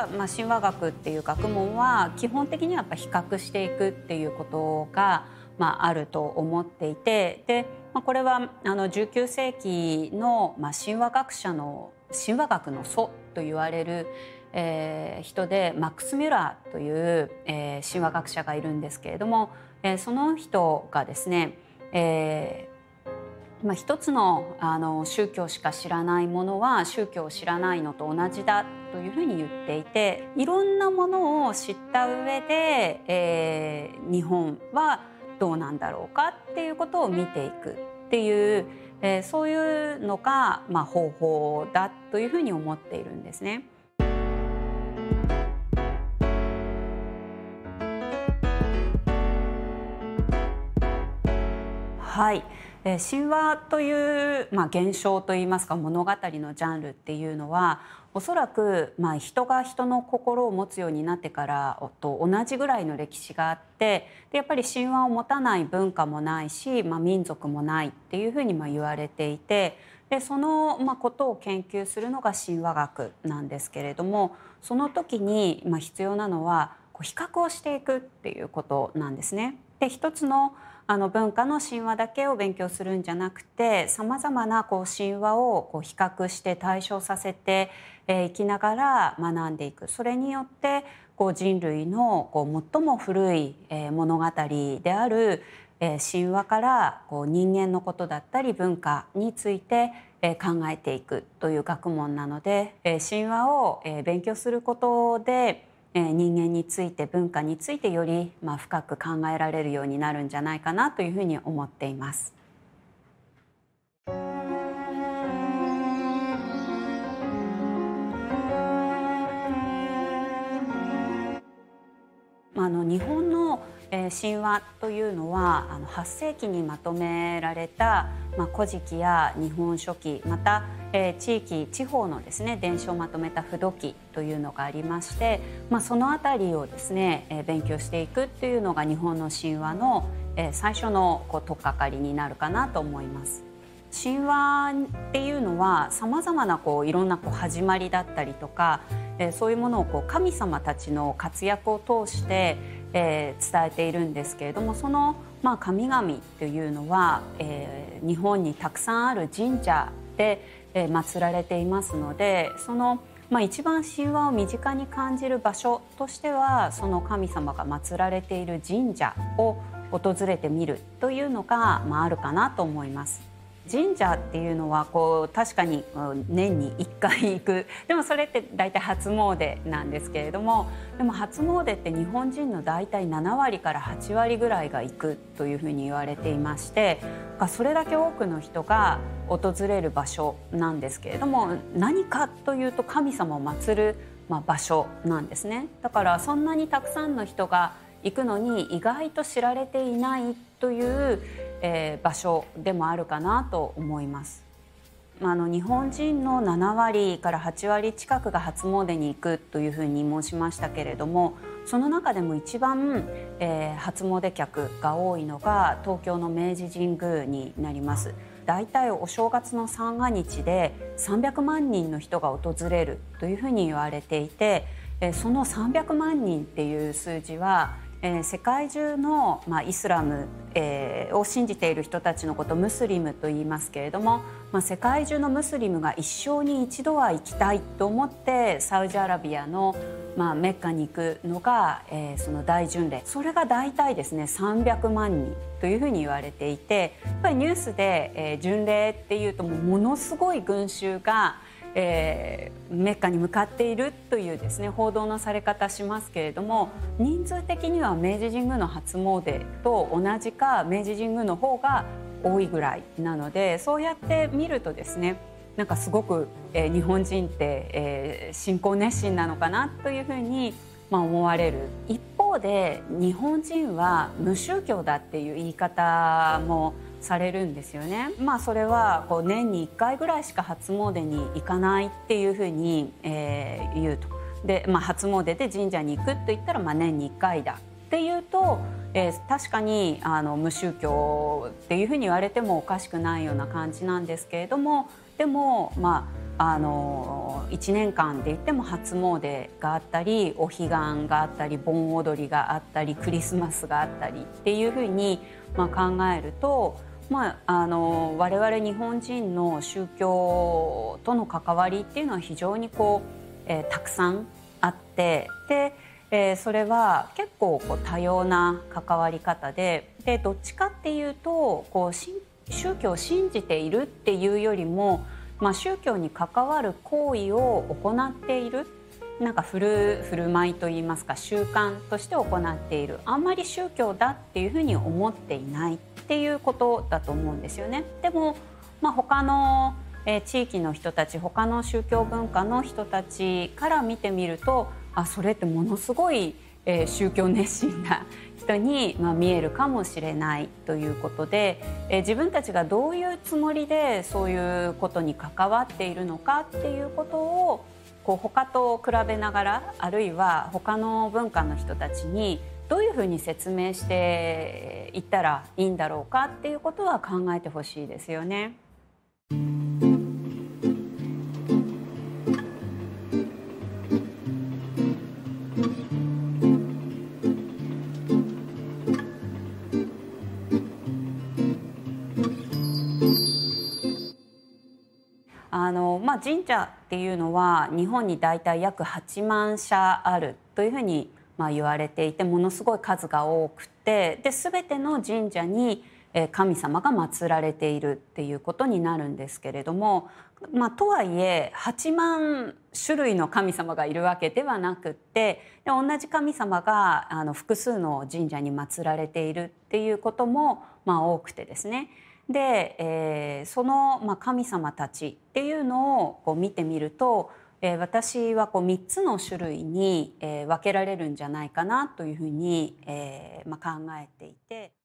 は、神話学っていう学問は基本的にはやっぱ比較していくっていうことが、あると思っていて、で、これは19世紀の、神話学者の神話学の祖と言われる、人でマックス・ミュラーという、神話学者がいるんですけれども、その人がですね、一つの、宗教しか知らないものは宗教を知らないのと同じだというふうに言っていて、いろんなものを知った上で、日本はどうなんだろうかっていうことを見ていくっていう、そういうのが、方法だというふうに思っているんですね。はい、神話という、現象といいますか物語のジャンルっていうのはおそらく、人が人の心を持つようになってからと同じぐらいの歴史があって、でやっぱり神話を持たない文化もないし、民族もないっていうふうに言われていて、でその、ことを研究するのが神話学なんですけれども、その時に、必要なのは比較をしていくっていうことなんですね。で一つの文化の神話だけを勉強するんじゃなくて、さまざまな神話を比較して対照させていきながら学んでいく。それによって人類の最も古い物語である神話から人間のことだったり文化について考えていくという学問なので、神話を勉強することで人間について文化についてより深く考えられるようになるんじゃないかなというふうに思っています。日本の神話というのは8世紀にまとめられた古事記や日本書紀、また地方のですね伝承をまとめた風土記というのがありまして、そのあたりをですね勉強していくっていうのが日本の神話の最初の取っかかりになるかなと思います。神話っていうのはさまざまないろんな始まりだったりとか、そういうものを神様たちの活躍を通して、伝えているんですけれども、その、神々っていうのは、日本にたくさんある神社で、祀られていますので、その、一番神話を身近に感じる場所としてはその神様が祀られている神社を訪れてみるというのが、あるかなと思います。神社っていうのは確かに年に1回行く、でもそれって大体初詣なんですけれども、でも初詣って日本人の大体7割から8割ぐらいが行くというふうに言われていまして、それだけ多くの人が訪れる場所なんですけれども、何かというと神様を祀る場所なんですね。だからそんなにたくさんの人が行くのに意外と知られていないという場所でもあるかなと思います。日本人の7割から8割近くが初詣に行くというふうに申しましたけれども、その中でも一番、初詣客が多いのが東京の明治神宮になります。だいたいお正月の三が日で300万人の人が訪れるというふうに言われていて、その300万人っていう数字は世界中の、イスラム、を信じている人たちのことをムスリムと言いますけれども、世界中のムスリムが一生に一度は行きたいと思ってサウジアラビアの、メッカに行くのが、その大巡礼、それが大体ですね300万人というふうに言われていて、やっぱりニュースで、巡礼っていうとものすごい群衆がメッカに向かっているというですね報道のされ方しますけれども、人数的には明治神宮の初詣と同じか明治神宮の方が多いぐらいなので、そうやって見るとですねすごく、日本人って、信仰熱心なのかなというふうに、思われる。一方で日本人は無宗教だっていう言い方もされるんですよね。それは年に1回ぐらいしか初詣に行かないっていうふうに、言うと。で、初詣で神社に行くと言ったら、年に1回だっていうと、確かに無宗教っていうふうに言われてもおかしくないような感じなんですけれども、でも 1年間で言っても初詣があったり、お彼岸があったり、盆踊りがあったり、クリスマスがあったりっていうふうに考えると、我々日本人の宗教との関わりっていうのは非常にたくさんあって、で、それは結構多様な関わり方で、どっちかっていうと宗教を信じているっていうよりも、宗教に関わる行為を行っている、なんか振る舞いといいますか、習慣として行っている、あんまり宗教だっていうふうに思っていないっていうことだと思うんですよね。でも、他の地域の人たち、他の宗教文化の人たちから見てみると、それってものすごい宗教熱心な人に見えるかもしれないということで、自分たちがどういうつもりでそういうことに関わっているのかっていうことを他と比べながら、あるいは他の文化の人たちにどういうふうに説明していったらいいんだろうかっていうことは考えてほしいですよね。神社っていうのは日本にだいたい約8万社あるというふうに言われていて、ものすごい数が多くて、で全ての神社に神様が祀られているっていうことになるんですけれども、とはいえ8万種類の神様がいるわけではなくって、で同じ神様が複数の神社に祀られているっていうことも多くてですね。で、その神様たちっていうのを見てみると、私は3つの種類に分けられるんじゃないかなというふうに考えていて。